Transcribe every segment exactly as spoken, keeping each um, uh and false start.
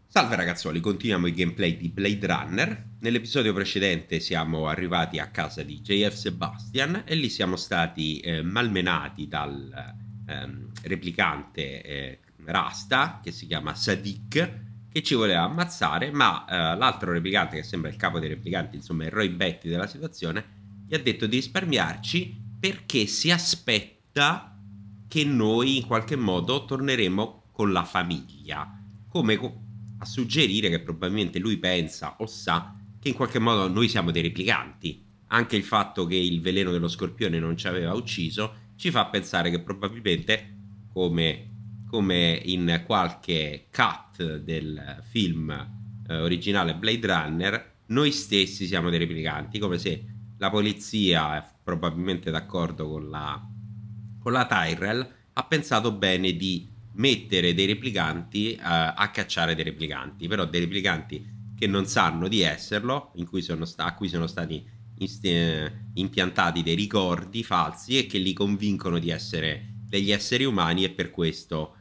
Salve ragazzuoli, continuiamo il gameplay di Blade Runner. Nell'episodio precedente siamo arrivati a casa di J F Sebastian e lì siamo stati eh, malmenati dal ehm, replicante eh, Rasta, che si chiama Sadiq, che ci voleva ammazzare, ma eh, l'altro replicante, che sembra il capo dei replicanti, insomma il Roy Batty della situazione, gli ha detto di risparmiarci perché si aspetta che noi in qualche modo torneremo con la famiglia, come co- a suggerire che probabilmente lui pensa o sa che in qualche modo noi siamo dei replicanti. Anche il fatto che il veleno dello scorpione non ci aveva ucciso ci fa pensare che probabilmente, come, come in qualche cut del film eh, originale Blade Runner, noi stessi siamo dei replicanti, come se la polizia, è probabilmente d'accordo con la, con la Tyrell, ha pensato bene di mettere dei replicanti uh, a cacciare dei replicanti, però dei replicanti che non sanno di esserlo, in cui sono sta- a cui sono stati inst- impiantati dei ricordi falsi e che li convincono di essere degli esseri umani e per questo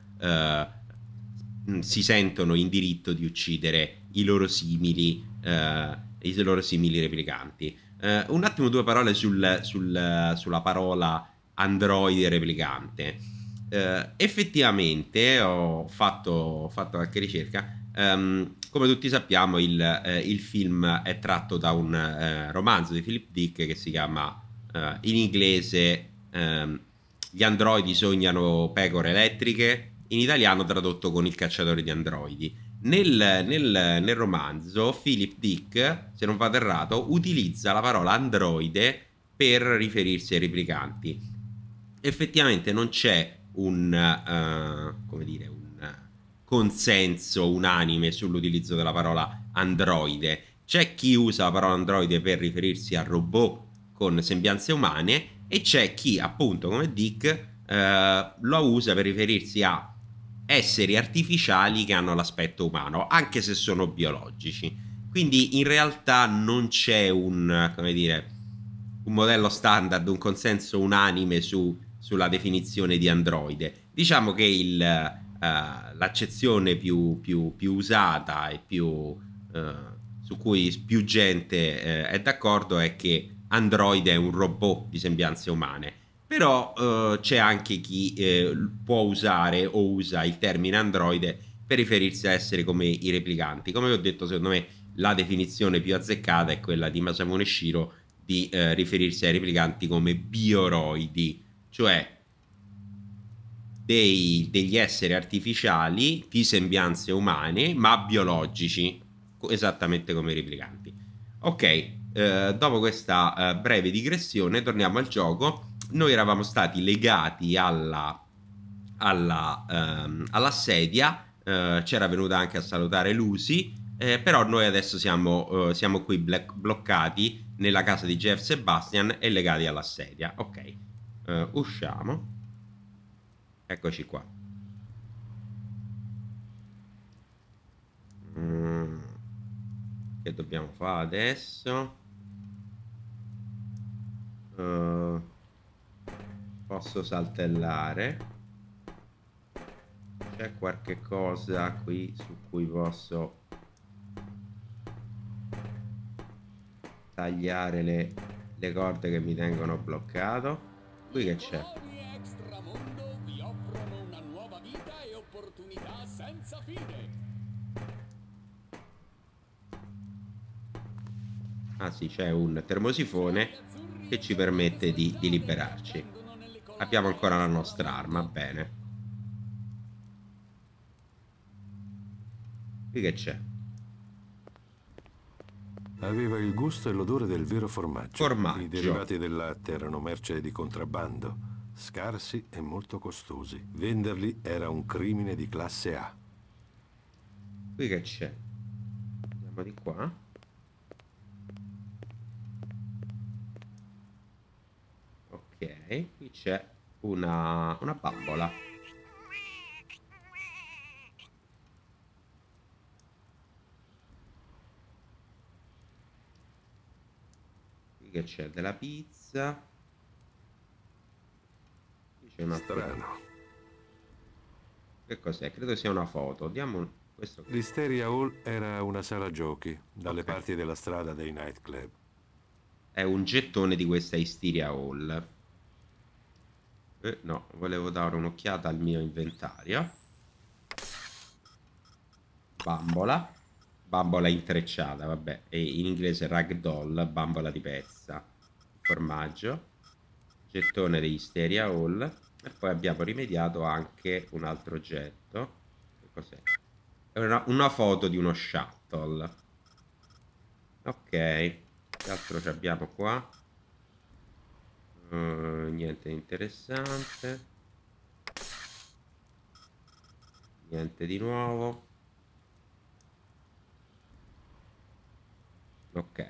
uh, si sentono in diritto di uccidere i loro simili, uh, i loro simili replicanti. Uh, un attimo, due parole sul, sul, sulla parola androide replicante. Uh, effettivamente ho fatto, ho fatto qualche ricerca. Um, come tutti sappiamo, il, eh, il film è tratto da un eh, romanzo di Philip Dick che si chiama eh, in inglese ehm, Gli androidi sognano pecore elettriche, in italiano tradotto con Il cacciatore di androidi. Nel, nel, nel romanzo Philip Dick, se non vado errato, utilizza la parola androide per riferirsi ai replicanti. Effettivamente non c'è un, uh, come dire, un consenso unanime sull'utilizzo della parola androide. C'è chi usa la parola androide per riferirsi a robot con sembianze umane e c'è chi, appunto, come Dick, eh, lo usa per riferirsi a esseri artificiali che hanno l'aspetto umano, anche se sono biologici. Quindi in realtà non c'è un, come dire, un modello standard, un consenso unanime su, sulla definizione di androide. Diciamo che il, uh, l'accezione più, più, più, usata e più, uh, su cui più gente uh, è d'accordo è che androide è un robot di sembianze umane. Però uh, c'è anche chi uh, può usare o usa il termine androide per riferirsi a essere come i replicanti. Come vi ho detto, secondo me la definizione più azzeccata è quella di Masamune Shiro di eh, riferirsi ai replicanti come bioroidi, cioè dei, degli esseri artificiali di sembianze umane ma biologici, esattamente come i replicanti. Ok, eh, dopo questa eh, breve digressione torniamo al gioco. Noi eravamo stati legati alla, alla, ehm, alla sedia, eh, c'era venuta anche a salutare Lucy, eh, però noi adesso siamo, eh, siamo qui black- bloccati nella casa di Jeff Sebastian e legati alla sedia. Ok, eh, usciamo. Eccoci qua. Mm, che dobbiamo fare adesso? Uh, posso saltellare. C'è qualche cosa qui su cui posso tagliare le, le corde che mi tengono bloccato? Qui che c'è? Extramondo vi offrono una nuova vita e opportunità senza fine. Ah sì, c'è un termosifone Cieli azzurri che e ci giornate permette di, di soleggiate liberarci. attendono nelle Abbiamo colonne ancora la del nostra arma, tramonto. bene. Qui che c'è? Aveva il gusto e l'odore del vero formaggio. I Formaggio. derivati del latte erano merce di contrabbando, scarsi e molto costosi. Venderli era un crimine di classe A. Qui che c'è? Andiamo di qua. Ok, qui c'è una, una bambola. Qui che c'è della pizza. Qui c'è un altro. Strano. Che cos'è? Credo sia una foto. Diamo un... questo L'Hysteria Hall era una sala giochi, dalle Ok. parti della strada dei nightclub. è un gettone di questa Hysteria Hall. Eh, no, volevo dare un'occhiata al mio inventario. Bambola. Bambola intrecciata, vabbè. E in inglese ragdoll, bambola di pezza. Formaggio. Gettone di Hysteria Hall. E poi abbiamo rimediato anche un altro oggetto. Che cos'è? È una, una foto di uno shuttle. Ok. Che altro ci abbiamo qua? Uh, niente di interessante. Niente di nuovo. Ok.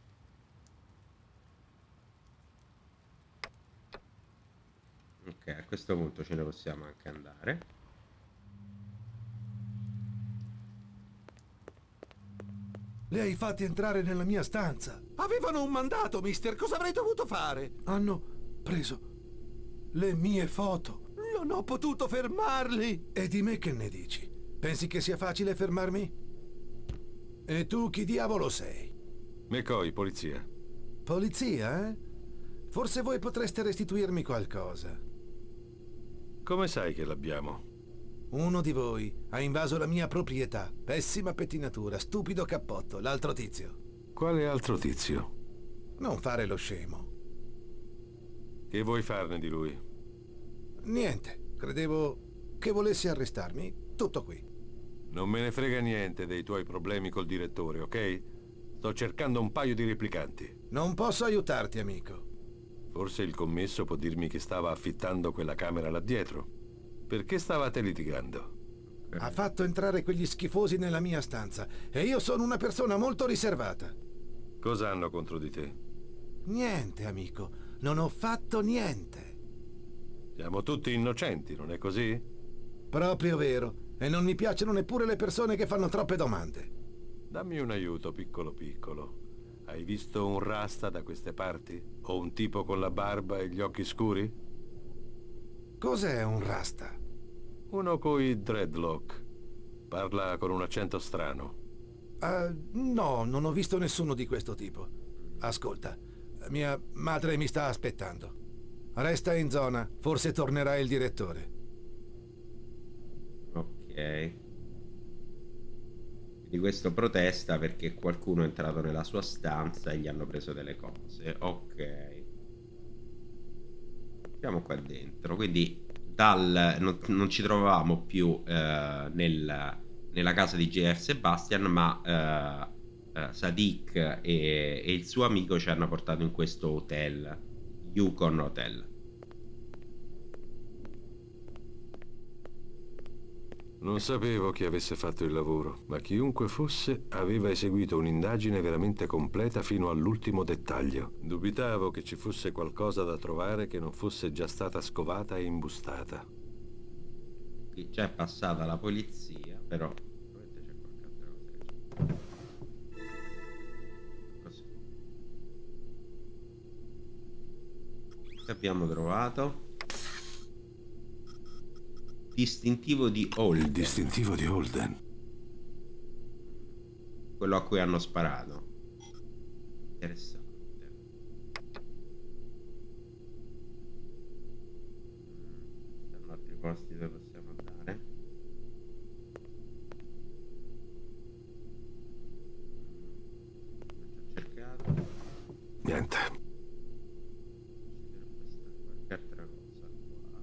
Ok, a questo punto ce ne possiamo anche andare. Li hai fatti entrare nella mia stanza. Avevano un mandato, mister. Cosa avrei dovuto fare? Hanno preso le mie foto. Non ho potuto fermarli. E di me che ne dici? Pensi che sia facile fermarmi? E tu chi diavolo sei? McCoy, polizia. Polizia, eh? Forse voi potreste restituirmi qualcosa. Come sai che l'abbiamo? Uno di voi ha invaso la mia proprietà. Pessima pettinatura, stupido cappotto. L'altro tizio. Quale altro tizio? Non fare lo scemo. Che vuoi farne di lui? Niente. Credevo che volessi arrestarmi. Tutto qui. Non me ne frega niente dei tuoi problemi col direttore, ok? Sto cercando un paio di replicanti. Non posso aiutarti, amico. Forse il commesso può dirmi che stava affittando quella camera là dietro. Perché stavate litigando? Ha fatto entrare quegli schifosi nella mia stanza e io sono una persona molto riservata. Cosa hanno contro di te? Niente, amico. Non ho fatto niente. Siamo tutti innocenti, non è così? Proprio vero. E non mi piacciono neppure le persone che fanno troppe domande. Dammi un aiuto, piccolo piccolo. Hai visto un rasta da queste parti? O un tipo con la barba e gli occhi scuri? Cos'è un rasta? Uno coi dreadlock. Parla con un accento strano. Uh, no, non ho visto nessuno di questo tipo. Ascolta, mia madre mi sta aspettando. Resta in zona, forse tornerà il direttore. Ok. Di questo protesta perché qualcuno è entrato nella sua stanza e gli hanno preso delle cose. Ok. Siamo qua dentro. Quindi dal, non, non ci trovavamo più eh, nel, nella casa di J F Sebastian, ma eh, eh, Sadiq e, e il suo amico ci hanno portato in questo hotel, Yukon Hotel. Non sapevo chi avesse fatto il lavoro, ma chiunque fosse aveva eseguito un'indagine veramente completa fino all'ultimo dettaglio. Dubitavo che ci fosse qualcosa da trovare che non fosse già stata scovata e imbustata. Qui già è passata la polizia, però probabilmente c'è qualche altra cosa che c'è. Così. Che abbiamo trovato? Distintivo di Holden. Il distintivo di Holden. Quello a cui hanno sparato. Interessante. Ci stanno altri posti dove possiamo andare. Ho già cercato. Niente. Ci dovrebbe stare qualche altra cosa qua.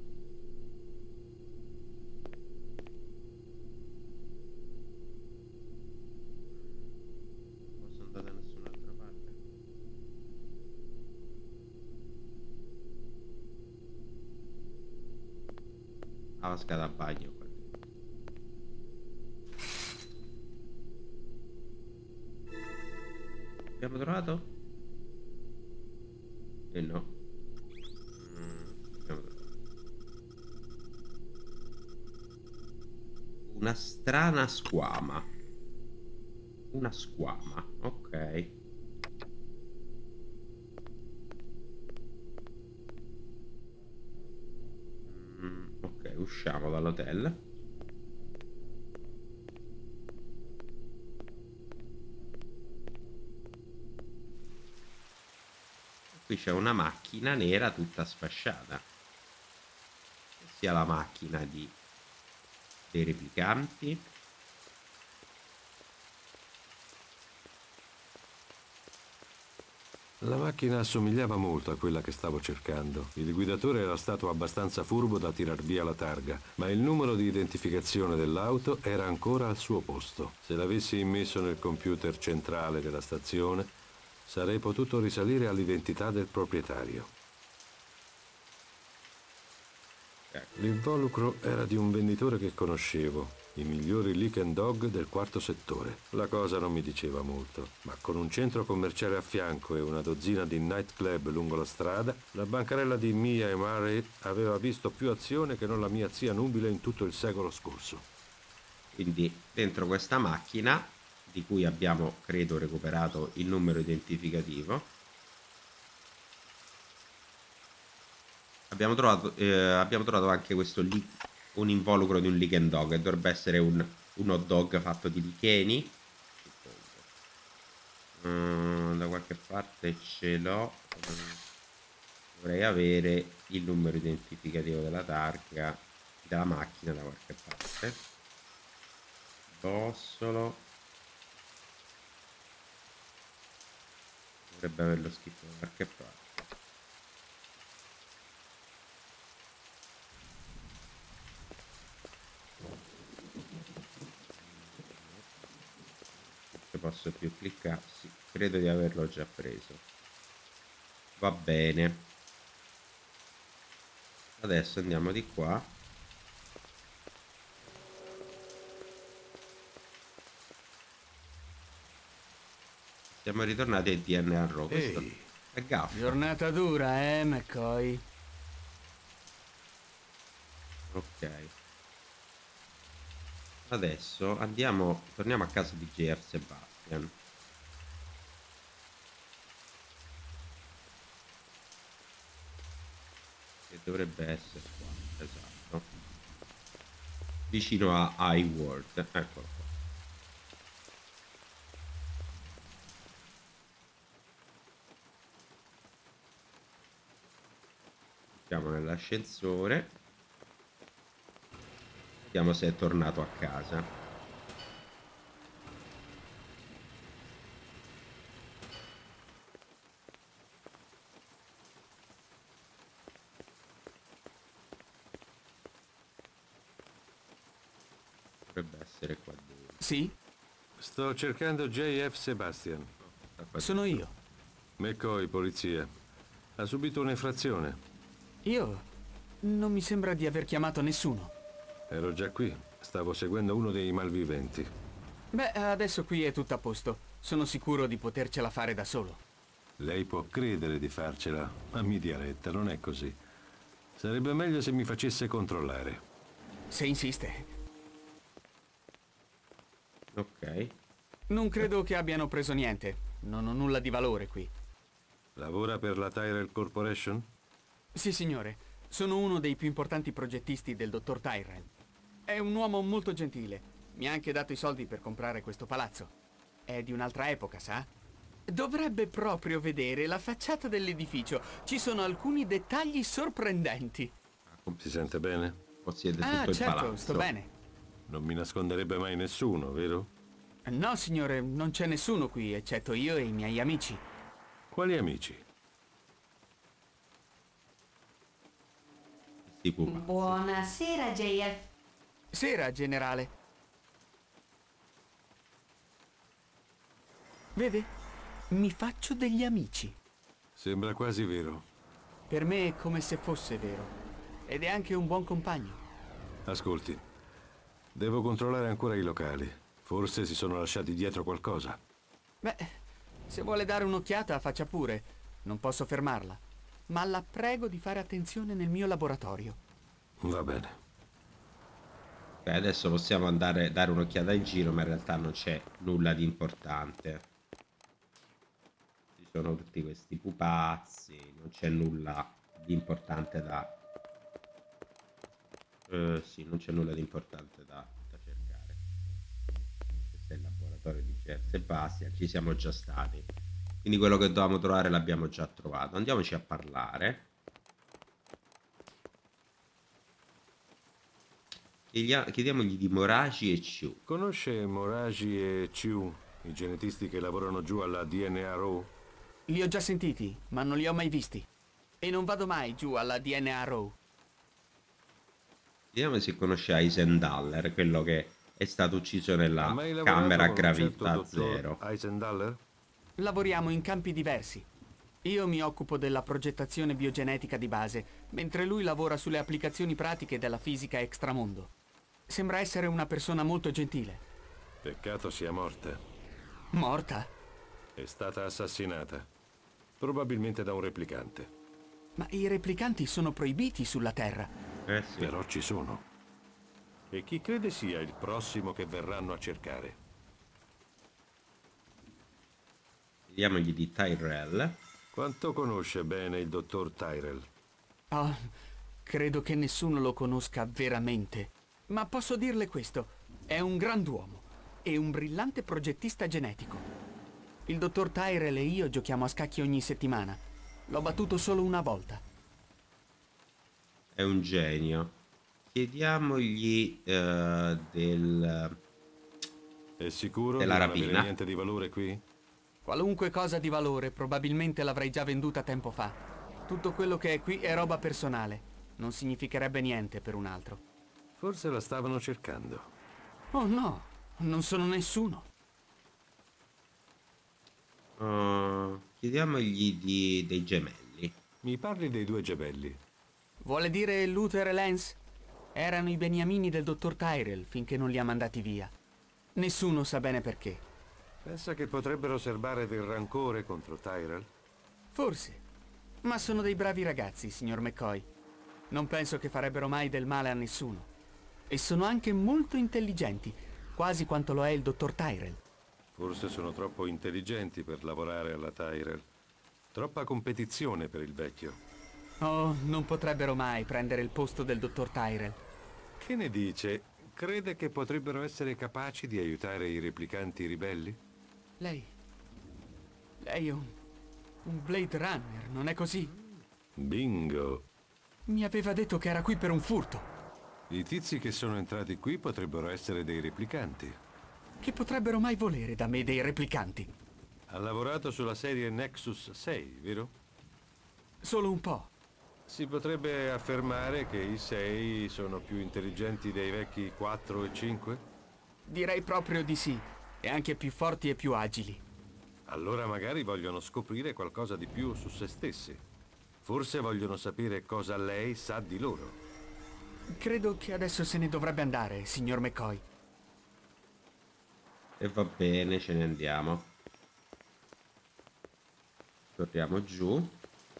Non sono andato da nessun'altra parte. Ah, vasca da bagno qua. Abbiamo trovato? E no. Mm, abbiamo trovato. Una strana squama. Una squama, ok. Mm, ok, usciamo dall'hotel. Qui c'è una macchina nera tutta sfasciata, sia la macchina di, dei replicanti. La macchina assomigliava molto a quella che stavo cercando. Il guidatore era stato abbastanza furbo da tirar via la targa, ma il numero di identificazione dell'auto era ancora al suo posto. Se l'avessi immesso nel computer centrale della stazione, sarei potuto risalire all'identità del proprietario. L'involucro era di un venditore che conoscevo, i migliori Lick and Dog del quarto settore. La cosa non mi diceva molto, ma con un centro commerciale a fianco e una dozzina di nightclub lungo la strada, la bancarella di Mia e Murray aveva visto più azione che non la mia zia nubile in tutto il secolo scorso. Quindi dentro questa macchina, di cui abbiamo, credo, recuperato il numero identificativo, abbiamo trovato, eh, abbiamo trovato anche questo lì, un involucro di un Lick and Dog, che dovrebbe essere un, un hot dog fatto di licheni. Mm, da qualche parte ce l'ho. Dovrei avere il numero identificativo della targa della macchina da qualche parte. Bossolo. Dovrebbe averlo scritto da qualche parte. Posso più cliccare? Sì, credo di averlo già preso. Va bene. Adesso andiamo di qua. Siamo ritornati ai D N A Raw. Questo Ehi. è Gaff. Giornata dura, eh, McCoy? Ok. Adesso andiamo, torniamo a casa di J F Sebastian. Che dovrebbe essere qua, esatto. Vicino a iWorld. Eccolo qua. Siamo nell'ascensore. Vediamo se è tornato a casa. Dovrebbe essere qua dentro. Sì, Sto cercando J F Sebastian. Da qua sono dentro. io. McCoy, polizia. Ha subito un'infrazione. Io? Non mi sembra di aver chiamato nessuno. Ero già qui. Stavo seguendo uno dei malviventi. Beh, adesso qui è tutto a posto. Sono sicuro di potercela fare da solo. Lei può credere di farcela, ma mi dia retta, non è così. Sarebbe meglio se mi facesse controllare. Se insiste. Ok. Non credo che abbiano preso niente. Non ho nulla di valore qui. Lavora per la Tyrell Corporation? Sì, signore. Sono uno dei più importanti progettisti del dottor Tyrell. È un uomo molto gentile. Mi ha anche dato i soldi per comprare questo palazzo. È di un'altra epoca, sa? Dovrebbe proprio vedere la facciata dell'edificio. Ci sono alcuni dettagli sorprendenti. Si sente bene? Possiede Ah, tutto il certo, palazzo. sto bene. Non mi nasconderebbe mai nessuno, vero? No, signore, non c'è nessuno qui, eccetto io e i miei amici. Quali amici? Questi pupazzi. Buonasera, J F. Sera, generale. Vede? Mi faccio degli amici. Sembra quasi vero. Per me è come se fosse vero. Ed è anche un buon compagno. Ascolti, devo controllare ancora i locali. Forse si sono lasciati dietro qualcosa. Beh, se vuole dare un'occhiata, faccia pure. Non posso fermarla. Ma la prego di fare attenzione nel mio laboratorio. Va bene. Ok, adesso possiamo andare dare un'occhiata in giro, ma in realtà non c'è nulla di importante. Ci sono tutti questi pupazzi, non c'è nulla di importante da... Eh, sì, non c'è nulla di importante da, da cercare. Questo è il laboratorio di J F Sebastian, ci siamo già stati. Quindi quello che dovevamo trovare l'abbiamo già trovato. Andiamoci a parlare. Chiediamogli di Moraji e Chu. Conosce Moraji e Chu, i genetisti che lavorano giù alla D N A Row? Li ho già sentiti, ma non li ho mai visti. E non vado mai giù alla D N A Row. Vediamo se conosce Eisendaller, quello che è stato ucciso nella camera a gravità zero. Eisendaller? Lavoriamo in campi diversi. Io mi occupo della progettazione biogenetica di base, mentre lui lavora sulle applicazioni pratiche della fisica extramondo. Sembra essere una persona molto gentile. Peccato sia morta. Morta? È stata assassinata. Probabilmente da un replicante. Ma i replicanti sono proibiti sulla Terra. Eh sì. Però ci sono. E chi crede sia il prossimo che verranno a cercare? Chiediamogli di Tyrell. Quanto conosce bene il dottor Tyrell? Oh, credo che nessuno lo conosca veramente. Ma posso dirle questo. È un grand'uomo e un brillante progettista genetico. Il dottor Tyrell e io giochiamo a scacchi ogni settimana. L'ho battuto solo una volta. È un genio. Chiediamogli eh, del... È sicuro della che non avere rapina? niente di valore qui? Qualunque cosa di valore probabilmente l'avrei già venduta tempo fa. Tutto quello che è qui è roba personale. Non significherebbe niente per un altro. Forse la stavano cercando. Oh no, non sono nessuno. Uh, chiediamogli di, dei gemelli. Mi parli dei due gemelli. Vuole dire Luther e Lance? Erano i beniamini del dottor Tyrell finché non li ha mandati via. Nessuno sa bene perché. Pensa che potrebbero serbare del rancore contro Tyrell? Forse. Ma sono dei bravi ragazzi, signor McCoy. Non penso che farebbero mai del male a nessuno. E sono anche molto intelligenti, quasi quanto lo è il dottor Tyrell. Forse sono troppo intelligenti per lavorare alla Tyrell. Troppa competizione per il vecchio. Oh, non potrebbero mai prendere il posto del dottor Tyrell. Che ne dice? Crede che potrebbero essere capaci di aiutare i replicanti ribelli? Lei... Lei è un... un Blade Runner, non è così? Bingo! Mi aveva detto che era qui per un furto. I tizi che sono entrati qui potrebbero essere dei replicanti. Che potrebbero mai volere da me dei replicanti? Ha lavorato sulla serie Nexus sei, vero? Solo un po'. Si potrebbe affermare che i sei sono più intelligenti dei vecchi quattro e cinque? Direi proprio di sì. E anche più forti e più agili. Allora magari vogliono scoprire qualcosa di più su se stessi. Forse vogliono sapere cosa lei sa di loro. Credo che adesso se ne dovrebbe andare, signor McCoy. E va bene, ce ne andiamo. Torniamo giù.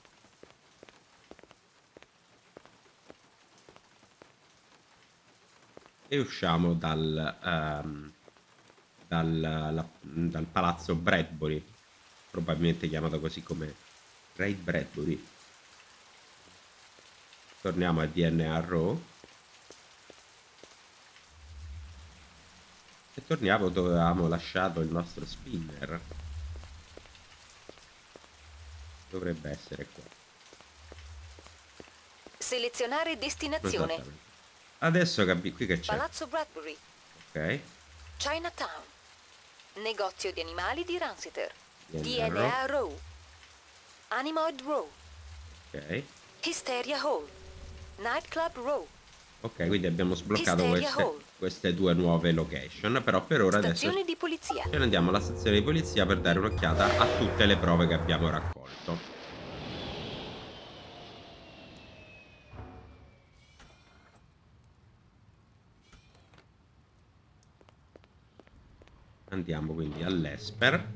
E usciamo dal, um, dal, la, dal palazzo Bradbury, probabilmente chiamato così come Ray Bradbury. Torniamo a D N A Row. E torniamo dove avevamo lasciato il nostro spinner. Dovrebbe essere qua. Selezionare destinazione. Esattamente. Adesso capi qui che c'è. Palazzo Bradbury. Ok. Chinatown. Negozio di animali di Ransiter. D N A D N A Row. Animoid Row. Ok. Hysteria Hall. Nightclub Row. Ok, quindi abbiamo sbloccato Hysteria queste, Hall. queste due nuove location. Però per ora Stazione adesso di polizia. ce ne andiamo alla stazione di polizia per dare un'occhiata a tutte le prove che abbiamo raccolto. Andiamo quindi all'Esper.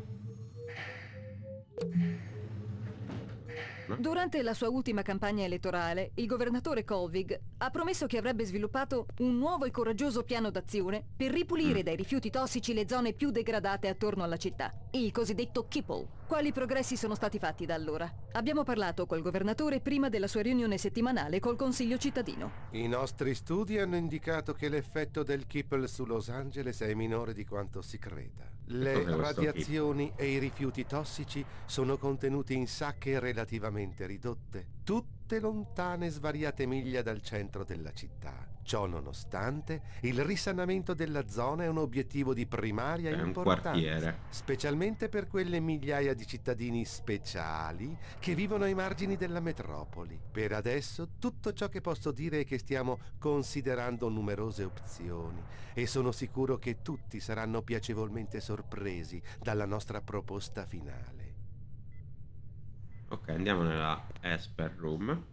Durante la sua ultima campagna elettorale, il governatore Colvig ha promesso che avrebbe sviluppato un nuovo e coraggioso piano d'azione per ripulire Mm. dai rifiuti tossici le zone più degradate attorno alla città, il cosiddetto Kipple. Quali progressi sono stati fatti da allora? Abbiamo parlato col governatore prima della sua riunione settimanale col Consiglio cittadino. I nostri studi hanno indicato che l'effetto del Kipple su Los Angeles è minore di quanto si creda. Le radiazioni e i rifiuti tossici sono contenuti in sacche relativamente ridotte, tutte lontane svariate miglia dal centro della città. Ciò nonostante, il risanamento della zona è un obiettivo di primaria è importanza, un quartiere. specialmente per quelle migliaia di cittadini speciali che vivono ai margini della metropoli. Per adesso tutto ciò che posso dire è che stiamo considerando numerose opzioni e sono sicuro che tutti saranno piacevolmente sorpresi dalla nostra proposta finale. Ok, andiamo nella Esper Room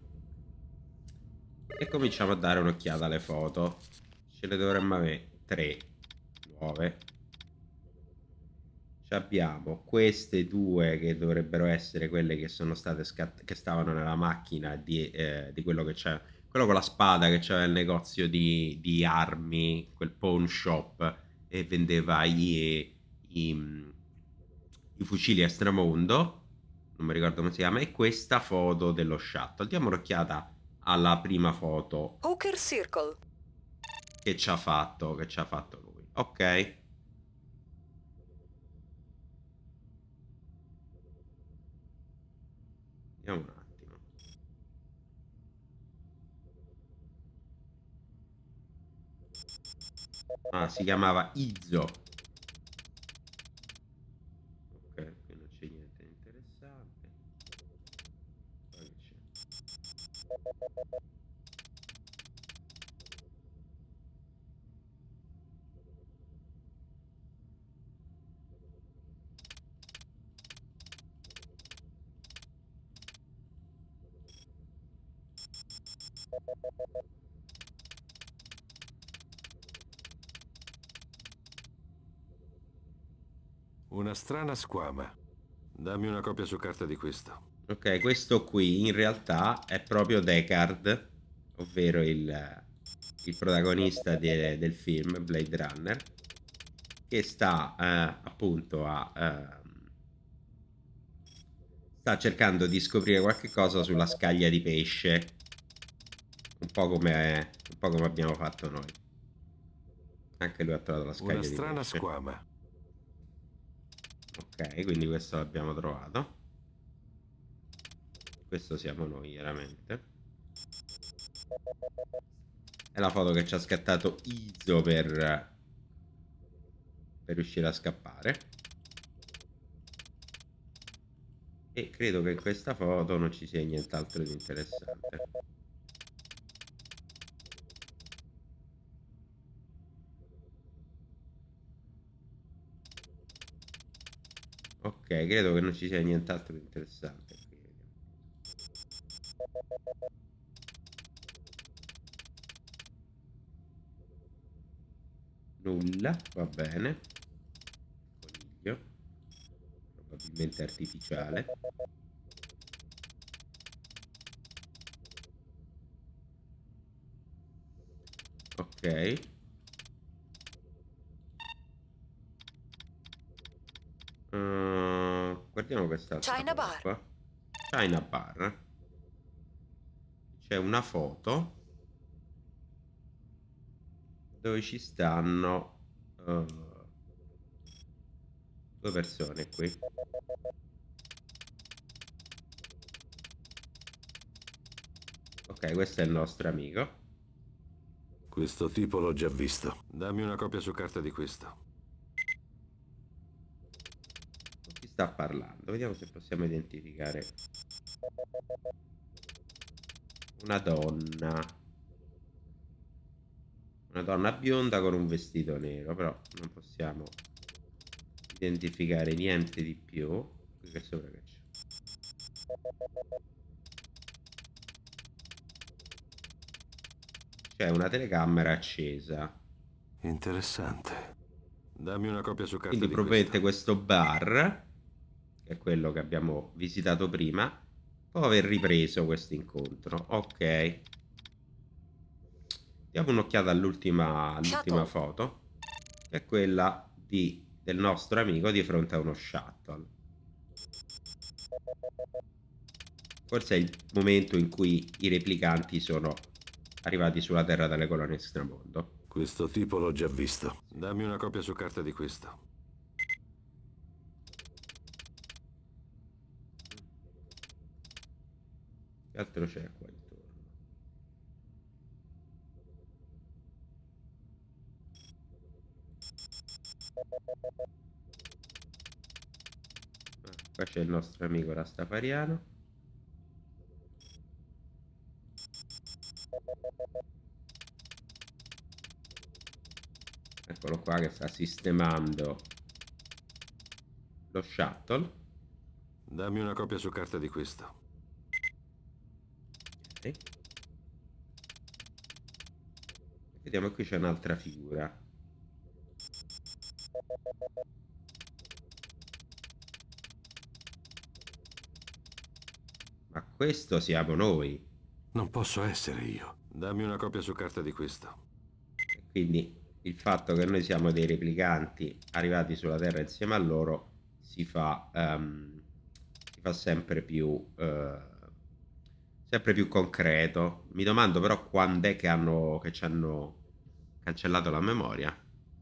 e cominciamo a dare un'occhiata alle foto. Ce ne dovremmo avere tre nuove. Ci abbiamo queste due che dovrebbero essere quelle che sono state scatt- che stavano nella macchina di, eh, di quello che c'è, quello con la spada che c'era nel negozio di, di armi, quel pawn shop, e vendeva i, i, i fucili extramondo, non mi ricordo come si chiama, e questa foto dello shuttle. Diamo un'occhiata alla prima foto Hawker Circle che ci ha fatto che ci ha fatto lui. Ok, vediamo un attimo. Ah, si chiamava Izzo. Ok, qui non c'è niente di interessante. Poi c'è. Una strana squama. Dammi una copia su carta di questo. Ok, questo qui in realtà è proprio Deckard, ovvero il, il protagonista de- del film Blade Runner, che sta eh, appunto a eh, sta cercando di scoprire qualche cosa sulla scaglia di pesce, un po' come un po' come abbiamo fatto noi. Anche lui ha trovato la scaglia Una di strana pesce. squama. Ok, quindi questo l'abbiamo trovato. Questo siamo noi, chiaramente. È la foto che ci ha scattato Izzo per per riuscire a scappare. E credo che in questa foto non ci sia nient'altro di interessante. Ok, credo che non ci sia nient'altro di interessante. Nulla, va bene. Coniglio, probabilmente artificiale. Ok. Uh, guardiamo quest'altra China foto Bar. qua. China Bar. C'è una foto dove ci stanno uh, due persone qui. Ok, questo è il nostro amico. Questo tipo l'ho già visto. Dammi una copia su carta di questo. Chi sta parlando? Vediamo se possiamo identificare una donna. Una donna bionda con un vestito nero, però non possiamo identificare niente di più. Qui che sopra che c'è? C'è una telecamera accesa. Interessante. Dammi una copia su carta Quindi di probabilmente questo. questo bar, che è quello che abbiamo visitato prima, può aver ripreso questo incontro. Ok. Diamo un'occhiata all'ultima all'ultima foto, che è quella di, del nostro amico di fronte a uno shuttle. Forse è il momento in cui i replicanti sono arrivati sulla Terra dalle colonie extramondo. Questo tipo l'ho già visto. Dammi una copia su carta di questo. Che altro c'è qua intorno? Ah, qua c'è il nostro amico Rastafariano. Eccolo qua che sta sistemando lo shuttle. Dammi una copia su carta di questo. Okay. Vediamo, qui c'è un'altra figura. Ma questo siamo noi. Non posso essere io. Dammi una copia su carta di questo. Quindi il fatto che noi siamo dei replicanti arrivati sulla Terra insieme a loro si fa, um, si fa sempre più uh, sempre più concreto. Mi domando però quando è che hanno che ci hanno cancellato la memoria.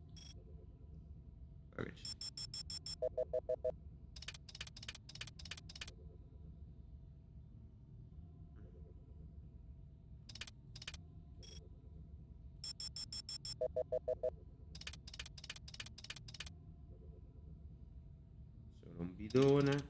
Okay. Solo un bidone.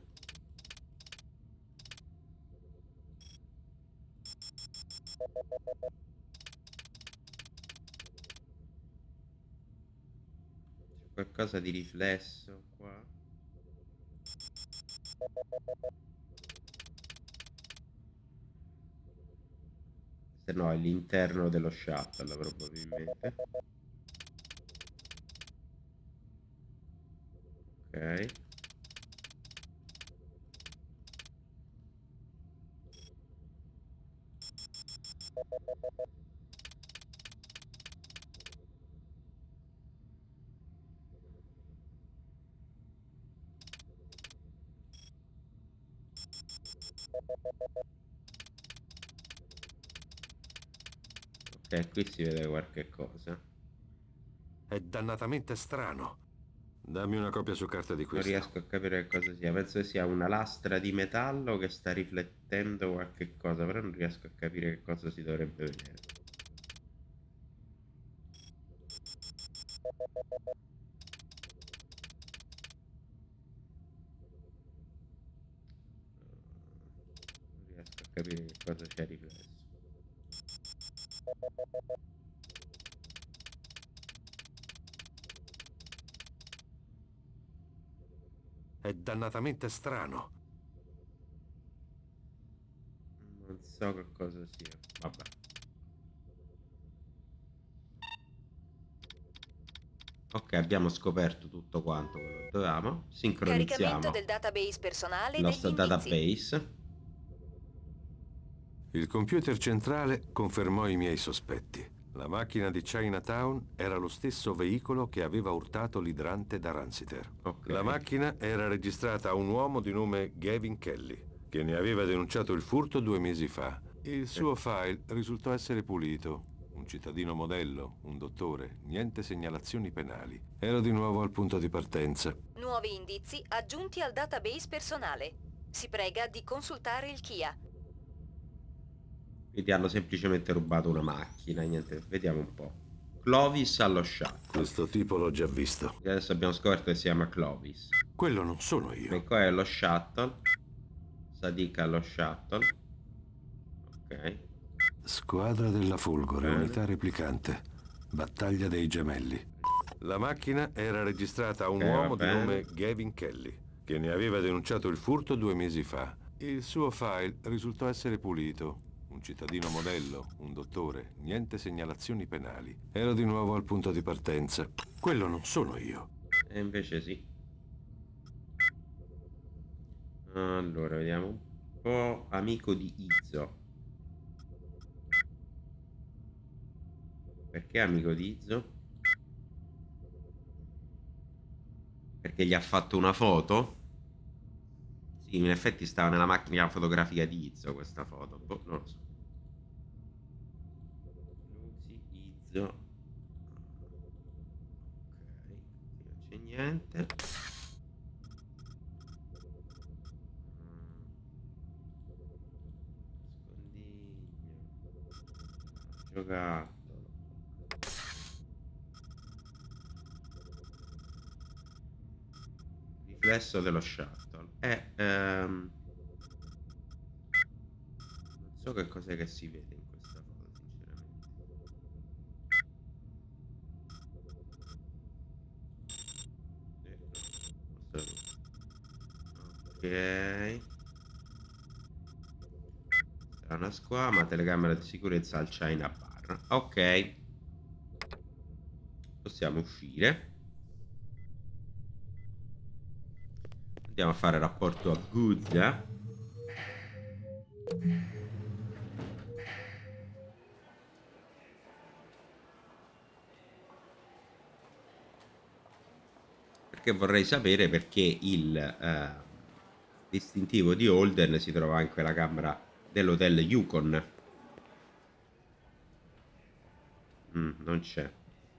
C'è qualcosa di riflesso qua. Se no è l'interno dello shuttle probabilmente. Ok. Ok, qui si vede qualche cosa. È dannatamente strano. Dammi una copia su carta di Non questo. riesco a capire che cosa sia. Penso che sia una lastra di metallo che sta riflettendo qualche cosa, però non riesco a capire che cosa si dovrebbe vedere. Non riesco a capire che cosa c'è riflesso. È dannatamente strano. Non so che cosa sia. Vabbè. Ok, abbiamo scoperto tutto quanto quello che dovevamo. Sincronizziamo Caricamento del database personale il nostro degli indizi. database. Il computer centrale confermò i miei sospetti. La macchina di Chinatown era lo stesso veicolo che aveva urtato l'idrante da Ransiter. Okay. La macchina era registrata a un uomo di nome Gavin Kelly, che ne aveva denunciato il furto due mesi fa. Il suo file risultò essere pulito. Un cittadino modello, un dottore, niente segnalazioni penali. Ero di nuovo al punto di partenza. Nuovi indizi aggiunti al database personale. Si prega di consultare il Kia. Quindi hanno semplicemente rubato una macchina, niente, vediamo un po'. Clovis allo shuttle. Questo tipo l'ho già visto. E adesso abbiamo scoperto che si chiama Clovis. Quello non sono io. E qua è lo shuttle. Sadiq allo shuttle. Ok. Squadra della Fulgore, Bene. unità replicante. Battaglia dei gemelli. La macchina era registrata a un Ok, uomo va di bene. nome Gavin Kelly, che ne aveva denunciato il furto due mesi fa. Il suo file risultò essere pulito. Un cittadino modello, un dottore, niente segnalazioni penali. Ero di nuovo al punto di partenza. Quello non sono io. E invece sì. Allora, vediamo un po'. Amico di Izzo. Perché amico di Izzo? Perché gli ha fatto una foto? Sì, in effetti stava nella macchina fotografica di Izzo questa foto. Boh, non lo so. Luzi, Izzo. Ok, non c'è niente. Scondigno. Giocattolo. Riflesso dello shuttle. Eh, ehm... non so che cos'è che si vede in questa foto, sinceramente. Ok. Sarà una squama, telecamera di sicurezza al China Bar. Ok. Possiamo uscire. Andiamo a fare rapporto a Guzza. Perché vorrei sapere perché il eh, distintivo di Holden si trova in quella camera dell'hotel Yukon. Mm, non c'è.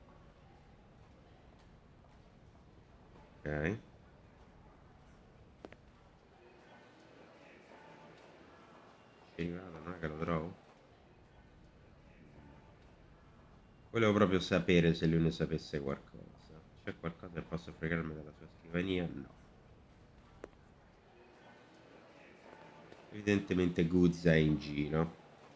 Ok. Non è che lo trovo. Volevo proprio sapere se lui ne sapesse qualcosa. C'è qualcosa che posso fregarmi dalla sua scrivania? No. Evidentemente Guzza è in giro.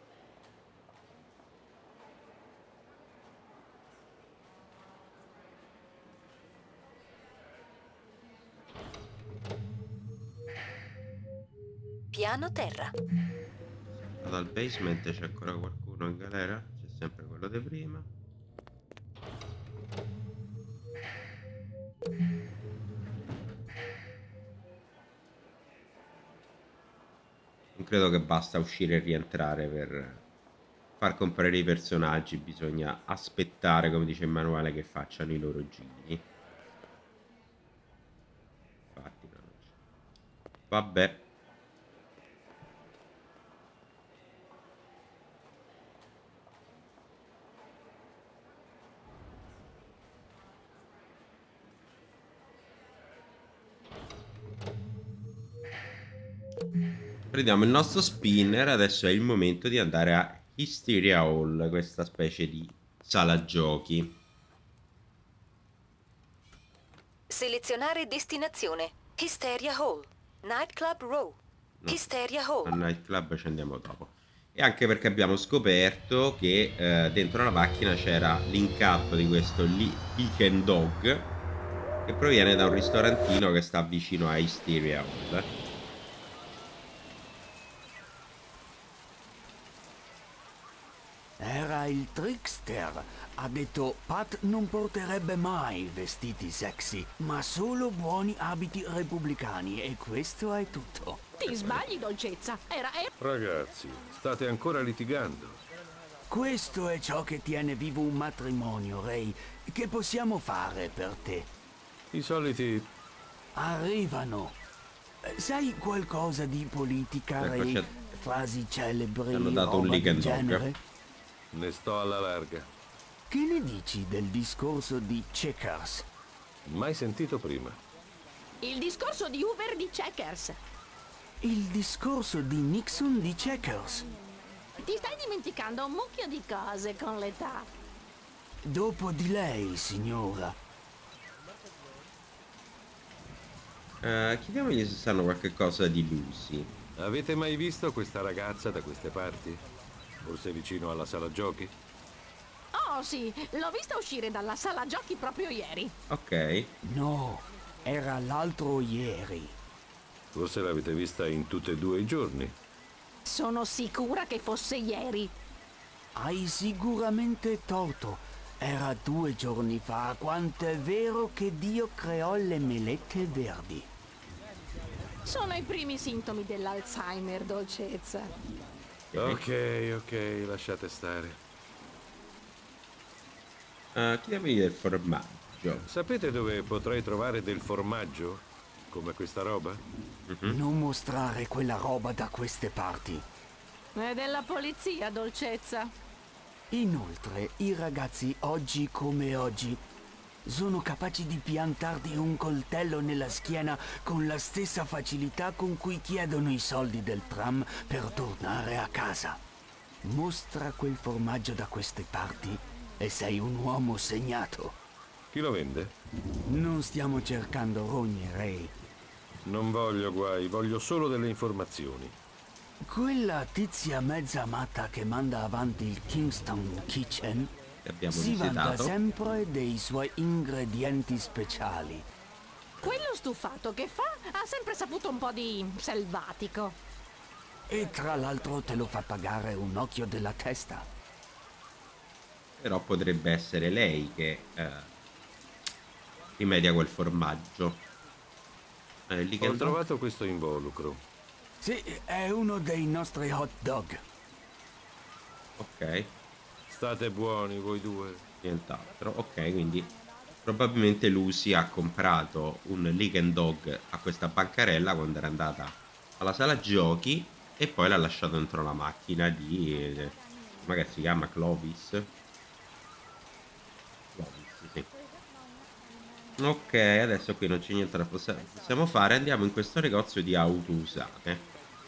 Piano terra. Dal basement c'è ancora qualcuno in galera? C'è sempre quello di prima. Non credo che basta uscire e rientrare per far comparire i personaggi. Bisogna aspettare, come dice il manuale, che facciano i loro giri. Infatti, no. Vabbè. Prendiamo il nostro spinner. Adesso è il momento di andare a Hysteria Hall, questa specie di sala giochi. Selezionare destinazione. Hysteria Hall. Nightclub Row. No, Hysteria Hall. Al nightclub ci andiamo dopo. E anche perché abbiamo scoperto che eh, dentro la macchina c'era l'incappo di questo Weekend Dog, che proviene da un ristorantino che sta vicino a Hysteria Hall. Era il trickster. Ha detto Pat non porterebbe mai vestiti sexy, ma solo buoni abiti repubblicani, e questo è tutto. Ti sbagli, dolcezza. Era... era... Ragazzi, state ancora litigando. Questo è ciò che tiene vivo un matrimonio, Ray. Che possiamo fare per te? I soliti... Arrivano. Sai qualcosa di politica, ecco, Ray? Frasi celebri, hanno dato un roba del Weekend genere? Dog. Ne sto alla larga. Che ne dici del discorso di Checkers? Mai sentito prima. Il discorso di Hoover di Checkers. Il discorso di Nixon di Checkers. Ti stai dimenticando un mucchio di cose con l'età. Dopo di lei, signora. Uh, chiediamogli se sanno qualche cosa di Lucy. Avete mai visto questa ragazza da queste parti? Forse vicino alla sala giochi? Oh sì, l'ho vista uscire dalla sala giochi proprio ieri. Ok. No, era l'altro ieri. Forse l'avete vista in tutti e due i giorni. Sono sicura che fosse ieri. Hai sicuramente torto. Era due giorni fa, quant'è vero che Dio creò le melette verdi. Sono i primi sintomi dell'Alzheimer, dolcezza. Ok, ok, lasciate stare. Uh, chiediamogli del formaggio. Sapete dove potrei trovare del formaggio? Come questa roba? Mm-hmm. Non mostrare quella roba da queste parti. È della polizia, dolcezza. Inoltre, i ragazzi oggi come oggi sono capaci di piantarti un coltello nella schiena con la stessa facilità con cui chiedono i soldi del tram per tornare a casa. Mostra quel formaggio da queste parti e sei un uomo segnato. Chi lo vende? Non stiamo cercando rogne, Ray. Non voglio guai, voglio solo delle informazioni. Quella tizia mezza matta che manda avanti il Kingston Kitchen si vanta sempre dei suoi ingredienti speciali. Quello stufato che fa ha sempre saputo un po' di selvatico. E tra l'altro te lo fa pagare un occhio della testa. Però potrebbe essere lei che eh, rimedia quel formaggio. Eh, lì che Ho trovato questo involucro. Sì, è uno dei nostri hot dog. Ok. State buoni voi due. Nient'altro. Ok, quindi probabilmente Lucy ha comprato un Licken Dog a questa bancarella quando era andata alla sala giochi e poi l'ha lasciato dentro la macchina di... Eh, come si chiama? Clovis? Clovis, sì. Ok, adesso qui non c'è niente da possiamo fare. Andiamo in questo negozio di auto usate.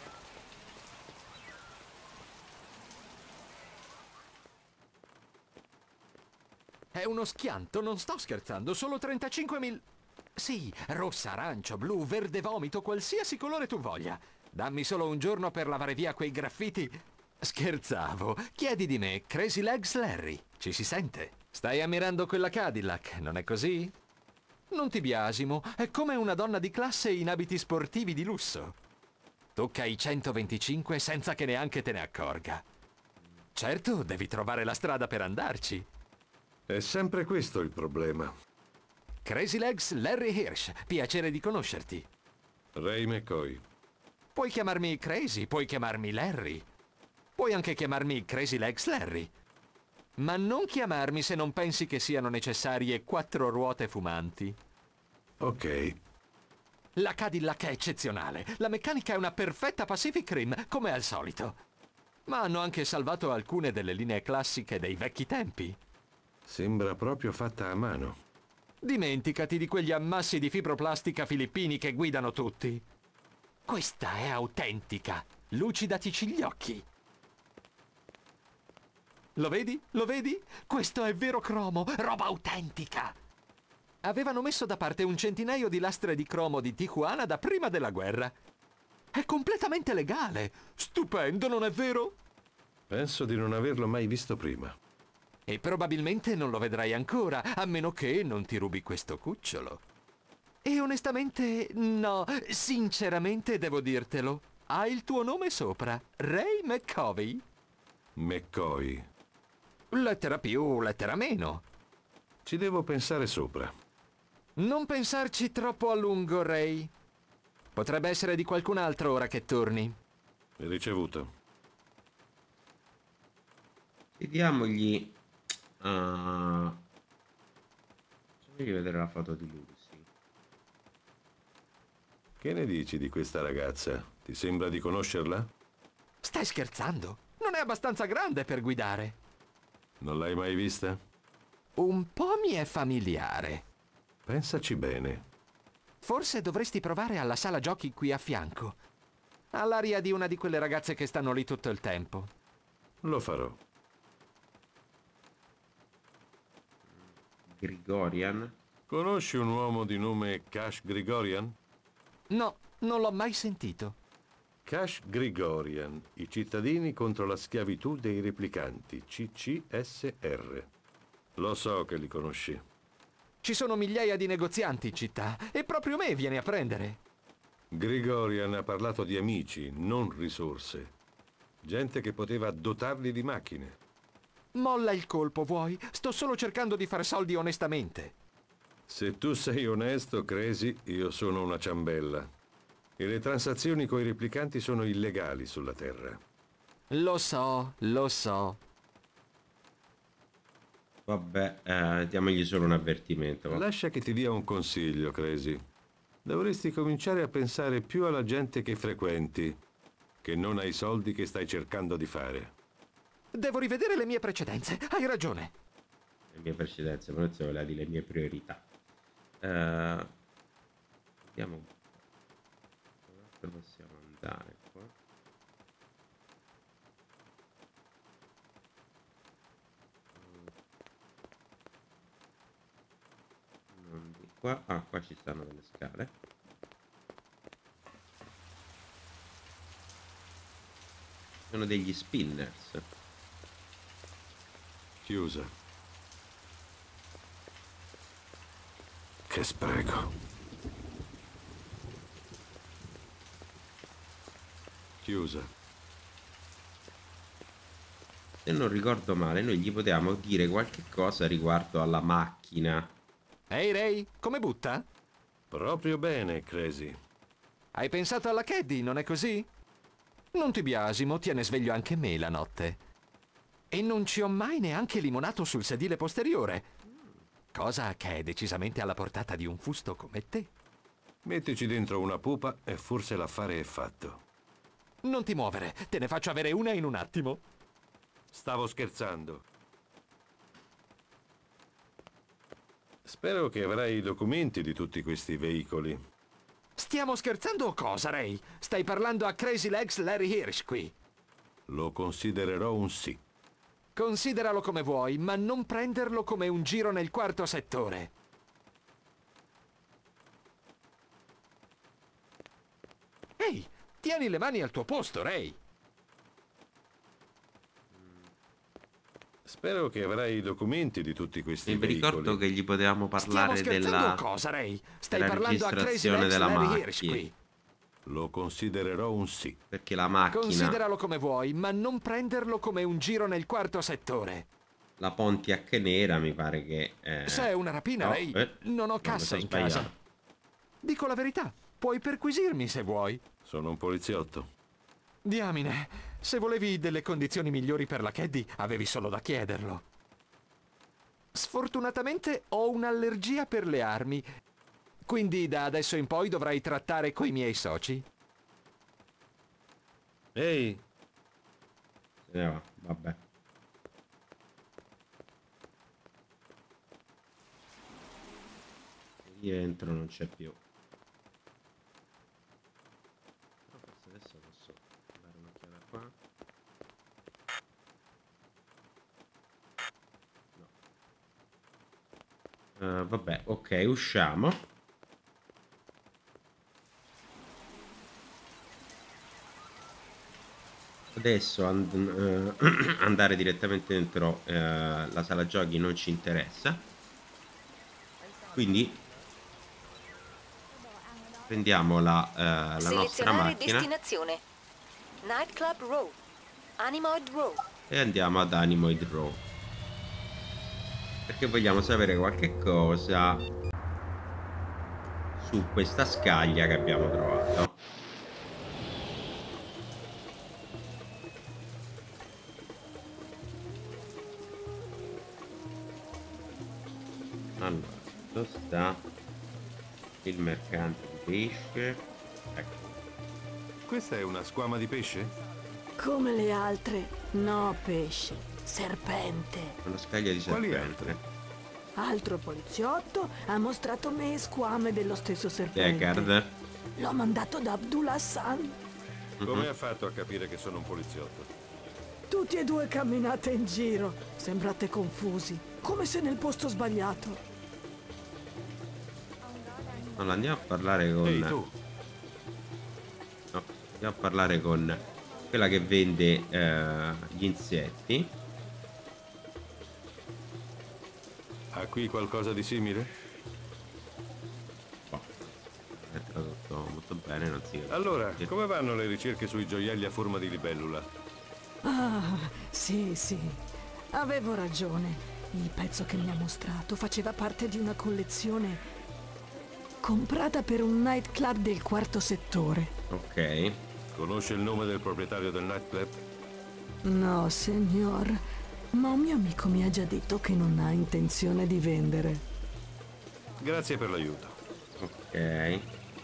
È uno schianto, non sto scherzando, solo trentacinquemila... Sì, rossa, arancio, blu, verde vomito, qualsiasi colore tu voglia. Dammi solo un giorno per lavare via quei graffiti. Scherzavo, chiedi di me, Crazy Legs Larry, ci si sente? Stai ammirando quella Cadillac, non è così? Non ti biasimo, è come una donna di classe in abiti sportivi di lusso. Tocca i centoventicinque senza che neanche te ne accorga. Certo, devi trovare la strada per andarci. È sempre questo il problema. Crazy Legs Larry Hirsch, piacere di conoscerti. Ray McCoy. Puoi chiamarmi Crazy, puoi chiamarmi Larry. Puoi anche chiamarmi Crazy Legs Larry. Ma non chiamarmi se non pensi che siano necessarie quattro ruote fumanti. Ok. La Cadillac è eccezionale. La meccanica è una perfetta Pacific Rim, come al solito. Ma hanno anche salvato alcune delle linee classiche dei vecchi tempi. Sembra proprio fatta a mano. Dimenticati di quegli ammassi di fibroplastica filippini che guidano tutti. Questa è autentica. Lucidatici gli occhi. Lo vedi? Lo vedi? Questo è vero cromo, roba autentica. Avevano messo da parte un centinaio di lastre di cromo di Tijuana da prima della guerra. È completamente legale. Stupendo, non è vero? Penso di non averlo mai visto prima. E probabilmente non lo vedrai ancora, a meno che non ti rubi questo cucciolo. E onestamente, no, sinceramente devo dirtelo. Ha il tuo nome sopra, Ray McCovey. McCoy. Lettera più, lettera meno. Ci devo pensare sopra. Non pensarci troppo a lungo, Ray. Potrebbe essere di qualcun altro ora che torni. Ricevuto. Chiediamogli... Uh... Facciamogli vedere la foto di Lucy. Che ne dici di questa ragazza? Ti sembra di conoscerla? Stai scherzando? Non è abbastanza grande per guidare. Non l'hai mai vista? Un po' mi è familiare. Pensaci bene. Forse dovresti provare alla sala giochi qui a fianco. Ha l'aria di una di quelle ragazze che stanno lì tutto il tempo. Lo farò. Grigorian. Conosci un uomo di nome Cash Grigorian? No, non l'ho mai sentito. Cash Grigorian, i cittadini contro la schiavitù dei replicanti, C C S R. Lo so che li conosci. Ci sono migliaia di negozianti in città e proprio me viene a prendere. Grigorian ha parlato di amici, non risorse. Gente che poteva dotarli di macchine. Molla il colpo, vuoi? Sto solo cercando di fare soldi onestamente. Se tu sei onesto, Crazy, io sono una ciambella. E le transazioni coi replicanti sono illegali sulla Terra. Lo so, lo so. Vabbè, eh, diamogli solo un avvertimento. Lascia che ti dia un consiglio, Crazy. Dovresti cominciare a pensare più alla gente che frequenti, che non ai soldi che stai cercando di fare. Devo rivedere le mie precedenze, hai ragione. Le mie precedenze, ma non si voleva dire le mie priorità. Uh, vediamo un po'. Dove possiamo andare qua? Non di qua. Ah, qua ci stanno delle scale. Sono degli spinners. Chiusa. Che spreco. Chiusa. Se non ricordo male, noi gli potevamo dire qualche cosa riguardo alla macchina. Ehi, Ray, come butta? Proprio bene, Crazy. Hai pensato alla Caddy, non è così? Non ti biasimo, tiene sveglio anche me la notte. E non ci ho mai neanche limonato sul sedile posteriore. Cosa che è decisamente alla portata di un fusto come te. Mettici dentro una pupa e forse l'affare è fatto. Non ti muovere, te ne faccio avere una in un attimo. Stavo scherzando. Spero che avrai i documenti di tutti questi veicoli. Stiamo scherzando o cosa, Ray? Stai parlando a Crazy Legs Larry Hirsch qui. Lo considererò un sì. Consideralo come vuoi, ma non prenderlo come un giro nel quarto settore. Ehi, tieni le mani al tuo posto, Ray. Spero che avrai i documenti di tutti questi Mi veicoli. ricordo che gli potevamo parlare della, cosa, Ray? Stai della parlando a Crazy registrazione Legs della Larry Hirsch macchina. qui. Lo considererò un sì. Perché la macchina, Consideralo come vuoi, ma non prenderlo come un giro nel quarto settore. la Pontiac nera, mi pare che... Eh... Se è una rapina, no, Ray, eh, non ho no, cassa mi in sono casa. sbagliato. Dico la verità, puoi perquisirmi se vuoi. Sono un poliziotto. Diamine, se volevi delle condizioni migliori per la Caddy, avevi solo da chiederlo. Sfortunatamente ho un'allergia per le armi, quindi da adesso in poi dovrai trattare coi miei soci. Ehi! Se ne va, vabbè. Rientro, non c'è più. Però forse adesso posso dare un'occhiata qua. No. Uh, vabbè, ok, usciamo. Adesso and uh, andare direttamente dentro uh, la sala giochi non ci interessa. Quindi prendiamo la, uh, la nostra macchina destinazione Nightclub Row, Animoid Row, e andiamo ad Animoid Row, perché vogliamo sapere qualche cosa su questa scaglia che abbiamo trovato. Allora, dove sta il mercante di pesce? Ecco. Questa è una squama di pesce? Come le altre, no pesce, serpente. Una scaglia di Quali serpente. altre? Altro poliziotto ha mostrato me squame dello stesso serpente. Deckard. L'ho mandato da Abdul Hassan. Come Mhm. ha fatto a capire che sono un poliziotto? Tutti e due camminate in giro. Sembrate confusi, come se nel posto sbagliato. Allora, andiamo a parlare con... Ehi, tu! No, andiamo a parlare con quella che vende eh, gli insetti. Ha qui qualcosa di simile? Oh, è tradotto molto bene, non si capisce. Allora, come vanno le ricerche sui gioielli a forma di libellula? Ah, sì, sì. Avevo ragione. Il pezzo che mi ha mostrato faceva parte di una collezione comprata per un nightclub del quarto settore. Ok. Conosce il nome del proprietario del nightclub? No, signor. Ma un mio amico mi ha già detto che non ha intenzione di vendere. Grazie per l'aiuto. Ok.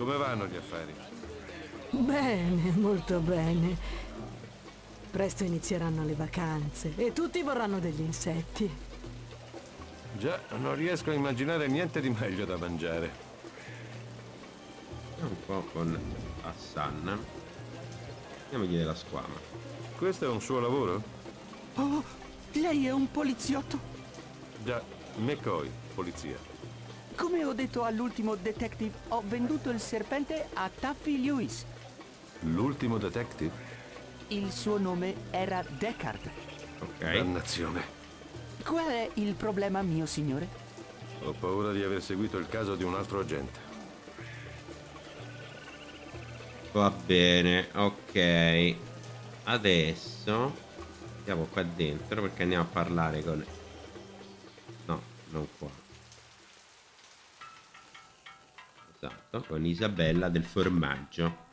Come vanno gli affari? Bene, molto bene. Presto inizieranno le vacanze e tutti vorranno degli insetti. Già, non riesco a immaginare niente di meglio da mangiare. Un po' con Hassan. Andiamogli della squama. Questo è un suo lavoro? Oh, lei è un poliziotto? Già, McCoy, polizia. Come ho detto all'ultimo detective, ho venduto il serpente a Taffy Lewis. L'ultimo detective? Il suo nome era Deckard. Ok. Dannazione. Qual è il problema, mio signore? Ho paura di aver seguito il caso di un altro agente. Va bene, ok. Adesso andiamo qua dentro perché andiamo a parlare con... No, non qua. Esatto, con Isabella del formaggio.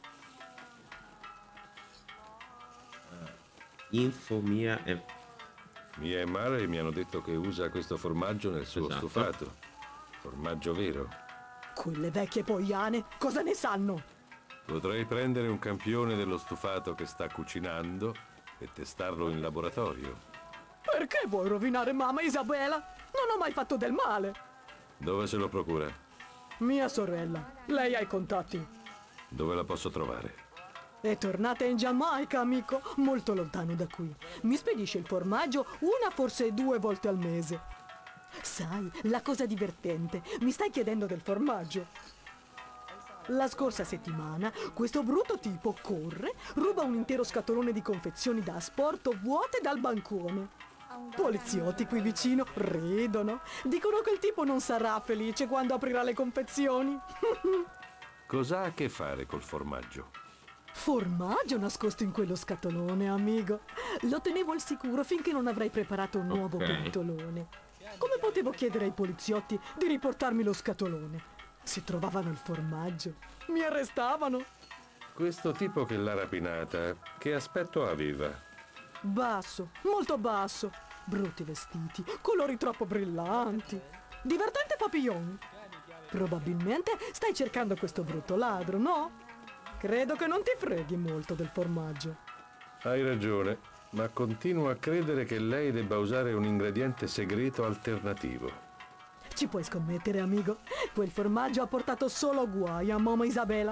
Info mia e... Mia e Mare mi hanno detto che usa questo formaggio nel suo Esatto. stufato. Formaggio vero. Quelle vecchie poiane, cosa ne sanno? Potrei prendere un campione dello stufato che sta cucinando e testarlo in laboratorio. Perché vuoi rovinare mamma Isabella? Non ho mai fatto del male. Dove se lo procura? Mia sorella, lei ha i contatti. Dove la posso trovare? È tornata in Giamaica, amico, molto lontano da qui. Mi spedisce il formaggio una, forse due volte al mese. Sai, la cosa divertente, mi stai chiedendo del formaggio? La scorsa settimana questo brutto tipo corre, ruba un intero scatolone di confezioni da asporto vuote dal bancone. Poliziotti qui vicino ridono, dicono che il tipo non sarà felice quando aprirà le confezioni. Cosa ha a che fare col formaggio? Formaggio nascosto in quello scatolone, amico. Lo tenevo al sicuro finché non avrei preparato un nuovo Ok. pentolone. Come potevo chiedere ai poliziotti di riportarmi lo scatolone? Se trovavano il formaggio, mi arrestavano. Questo tipo che l'ha rapinata, che aspetto aveva? Basso, molto basso. Brutti vestiti, colori troppo brillanti. Divertente papillon. Probabilmente stai cercando questo brutto ladro, no? Credo che non ti freghi molto del formaggio. Hai ragione, ma continuo a credere che lei debba usare un ingrediente segreto alternativo. Ci puoi scommettere, amico? Quel formaggio ha portato solo guai a mamma Isabella.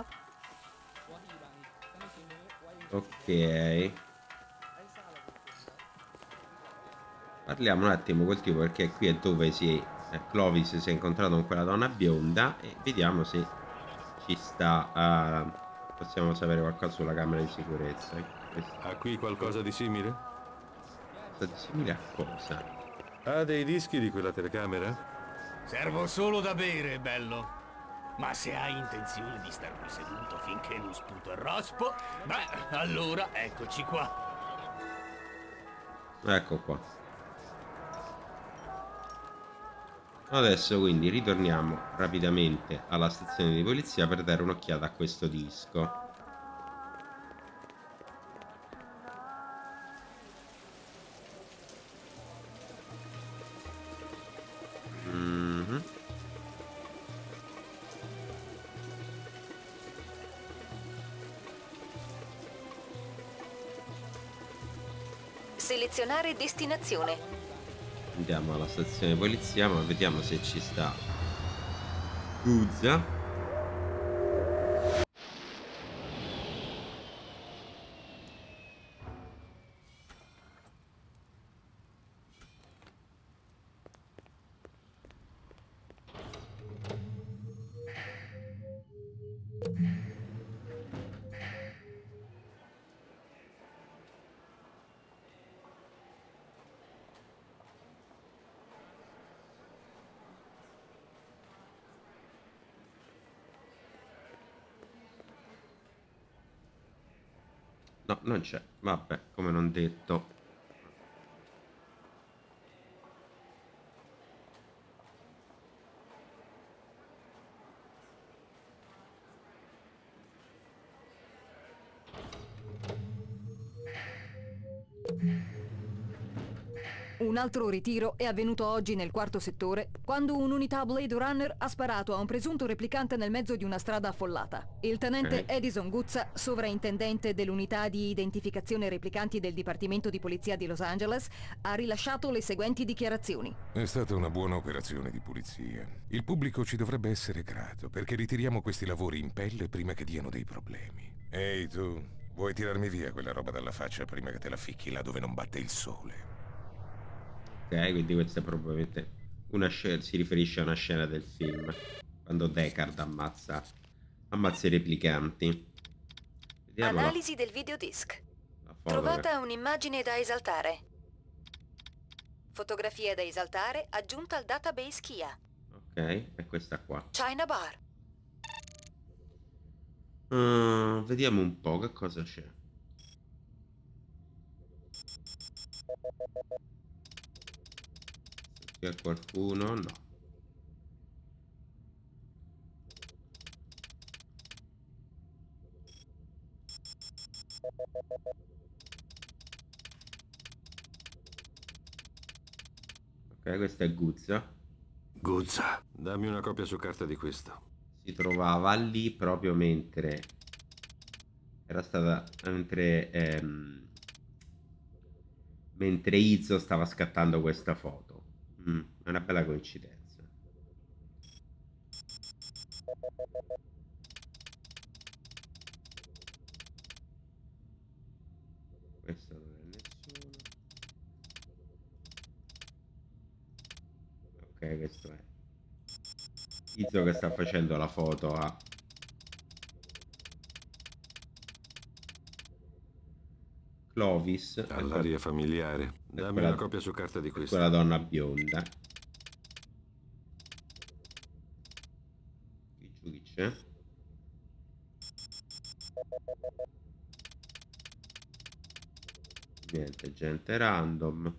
Ok. Parliamo un attimo col tipo perché qui è dove si eh, Clovis si è incontrato con quella donna bionda e vediamo se ci sta a... Possiamo sapere qualcosa sulla camera di sicurezza. Ha qui qualcosa di simile? Qualcosa di simile a cosa? Ha dei dischi di quella telecamera? Servo solo da bere, bello. Ma se hai intenzione di star qui seduto finché non sputo il rospo, beh, allora eccoci qua. Ecco qua. Adesso quindi ritorniamo rapidamente alla stazione di polizia per dare un'occhiata a questo disco. Mm-hmm. Selezionare destinazione. Andiamo alla stazione di polizia, ma vediamo se ci sta Guzza. No, non c'è. Vabbè, come non detto. Un altro ritiro è avvenuto oggi nel quarto settore, quando un'unità Blade Runner ha sparato a un presunto replicante nel mezzo di una strada affollata. Il tenente Ok. Edison Guzza, sovraintendente dell'unità di identificazione replicanti del Dipartimento di Polizia di Los Angeles, ha rilasciato le seguenti dichiarazioni. È stata una buona operazione di pulizia. Il pubblico ci dovrebbe essere grato, perché ritiriamo questi lavori in pelle prima che diano dei problemi. Ehi tu, vuoi tirarmi via quella roba dalla faccia prima che te la ficchi là dove non batte il sole? Ok, quindi questa è probabilmente una scena, si riferisce a una scena del film, quando Deckard ammazza, ammazza i replicanti. Vediamo la- Analisi del videodisc. la foto Trovata che- un'immagine da esaltare. Fotografia da esaltare aggiunta al database Kia. Ok, è questa qua. China Bar. Uh, vediamo un po' che cosa c'è. C'è qualcuno? No. Ok, questa è Guzza. Guzza, dammi una copia su carta di questo. Si trovava lì proprio mentre era stata mentre ehm, mentre Izzo stava scattando questa foto. Mm, è una bella coincidenza. Questo non è nessuno. Ok, questo è Izzo che sta facendo la foto a Clovis. All'aria familiare. Dammi quella- una copia su carta di questo. quella donna bionda. Qui giù chi c'è? Niente, gente random.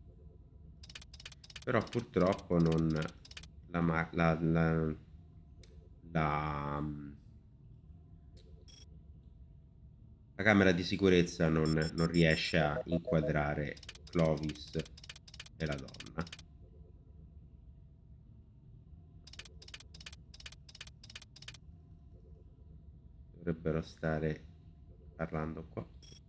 Però purtroppo non la ma- la, la, la, la camera di sicurezza non, non riesce a inquadrare Clovis e la donna. Dovrebbero stare parlando qua.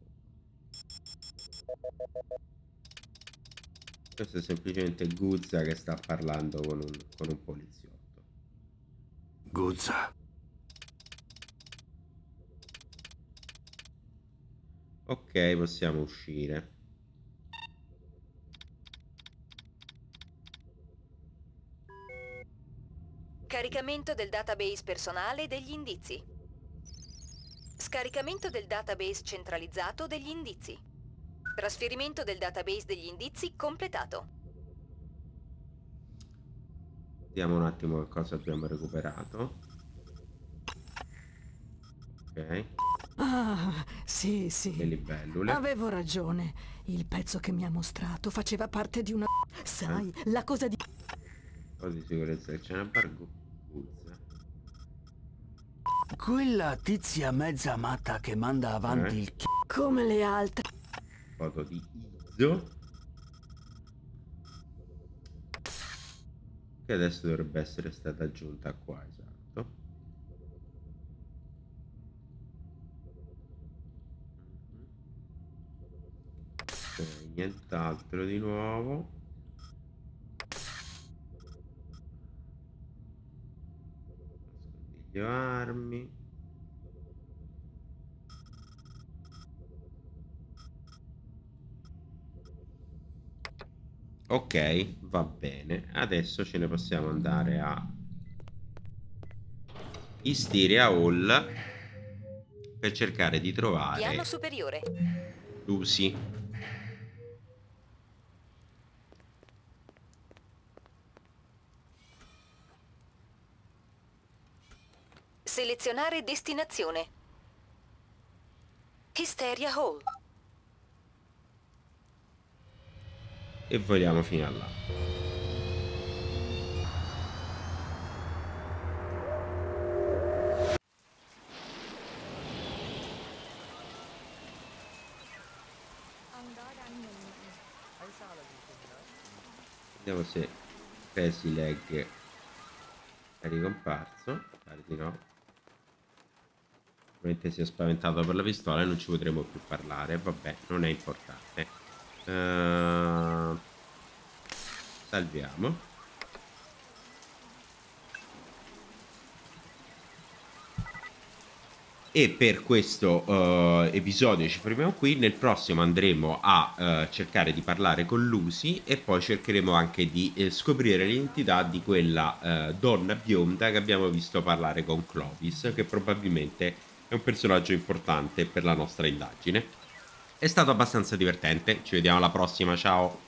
Questo è semplicemente Guzza che sta parlando con un, con un poliziotto. Guzza. Ok, possiamo uscire. Caricamento del database personale degli indizi. Scaricamento del database centralizzato degli indizi. Trasferimento del database degli indizi completato. Vediamo un attimo che cosa abbiamo recuperato. Ok. Ah, sì, sì. Le libellule. Avevo ragione. Il pezzo che mi ha mostrato faceva parte di una... Sai, la cosa di... Un po' di sicurezza che c'è una bargo. Guzza. Quella tizia mezza matta che manda avanti Eh. il chi... Come le altre. Foto di Izzo. Che adesso dovrebbe essere stata aggiunta qua, esatto. Ok, nient'altro di nuovo. Nascondiglio armi. Ok, va bene. Adesso ce ne possiamo andare a Hysteria Hall per cercare di trovare Piano superiore. Lucy. Selezionare destinazione. Hysteria Hall. E vogliamo fino a là. Vediamo se Crazy Leg è ricomparso. Pare di no. Probabilmente si è spaventato per la pistola e non ci potremo più parlare. Vabbè, non è importante. Uh, salviamo. E per questo uh, episodio ci fermiamo qui. Nel prossimo andremo a uh, cercare di parlare con Lucy e poi cercheremo anche di eh, scoprire l'identità di quella uh, donna bionda che abbiamo visto parlare con Clovis, che probabilmente è un personaggio importante per la nostra indagine. È stato abbastanza divertente, ci vediamo alla prossima, ciao!